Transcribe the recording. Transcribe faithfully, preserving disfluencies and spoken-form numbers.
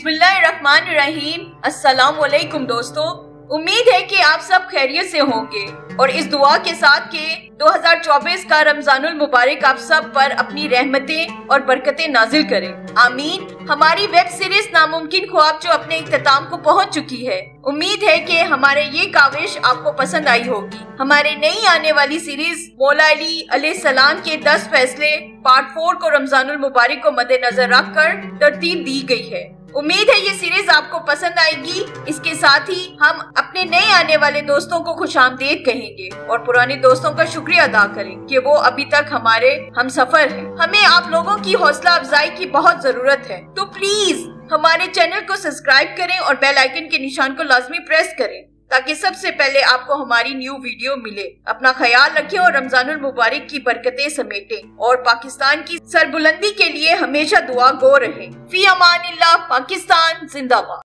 बिस्मिल्लाहिर्रहमानिर्रहीम। अस्सलाम वालेकुम दोस्तों, उम्मीद है कि आप सब खैरियत से होंगे और इस दुआ के साथ कि दो हज़ार चौबीस का रमजानुल मुबारक आप सब पर अपनी रहमतें और बरकतें नाजिल करे। आमीन। हमारी वेब सीरीज नामुमकिन ख्वाब जो अपने इख्तिताम को पहुंच चुकी है, उम्मीद है कि हमारे ये काविश आपको पसंद आई होगी। हमारे नई आने वाली सीरीज मौला अली अलैहिस्सलाम के दस फैसले पार्ट फोर को रमजानुल मुबारक को मद्देनजर रखकर तरतीब दी गई है। उम्मीद है ये सीरीज आपको पसंद आएगी। इसके साथ ही हम अपने नए आने वाले दोस्तों को खुशामदीद कहेंगे और पुराने दोस्तों का शुक्रिया अदा करें कि वो अभी तक हमारे हम सफर हैं। हमें आप लोगों की हौसला अफजाई की बहुत जरूरत है, तो प्लीज हमारे चैनल को सब्सक्राइब करें और बेल आइकन के निशान को लाजमी प्रेस करें ताकि सबसे पहले आपको हमारी न्यू वीडियो मिले। अपना ख्याल रखें और रमजानुल मुबारक की बरकतें समेटें और पाकिस्तान की सरबुलंदी के लिए हमेशा दुआ गो रहें। फी अमानिल्लाह। पाकिस्तान जिंदाबाद।